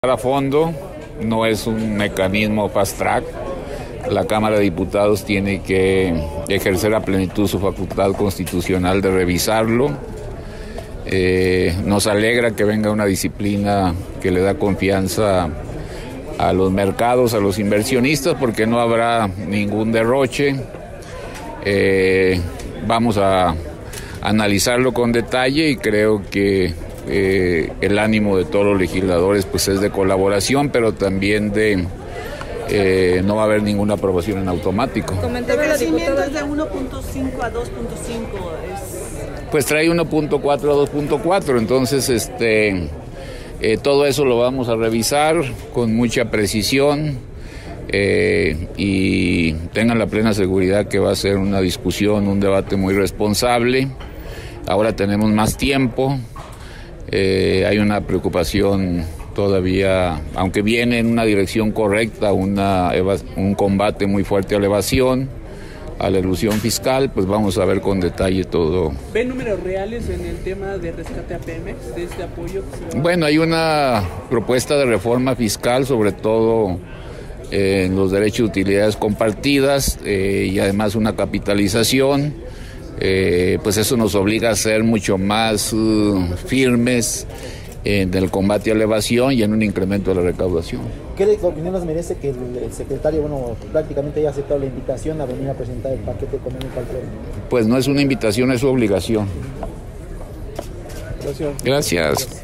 A fondo, no es un mecanismo fast track. La Cámara de Diputados tiene que ejercer a plenitud su facultad constitucional de revisarlo. Nos alegra que venga una disciplina que le da confianza a los mercados, a los inversionistas, porque no habrá ningún derroche. Vamos a analizarlo con detalle y creo que el ánimo de todos los legisladores pues es de colaboración, pero también de no va a haber ninguna aprobación en automático. El crecimiento es de 1.5 a 2.5. Pues trae 1.4 a 2.4, entonces todo eso lo vamos a revisar con mucha precisión y tengan la plena seguridad que va a ser una discusión, un debate muy responsable. Ahora tenemos más tiempo. Hay una preocupación todavía, aunque viene en una dirección correcta, un combate muy fuerte a la evasión, a la elusión fiscal, pues vamos a ver con detalle todo. ¿Ven números reales en el tema de rescate a Pemex, de este apoyo? Bueno, hay una propuesta de reforma fiscal, sobre todo en los derechos de utilidades compartidas y además una capitalización. Pues eso nos obliga a ser mucho más firmes en el combate a la evasión y en un incremento de la recaudación. ¿Qué opinión nos merece que el secretario, prácticamente haya aceptado la invitación a venir a presentar el paquete económico al Pleno? Pues no es una invitación, es su obligación. Gracias. Gracias.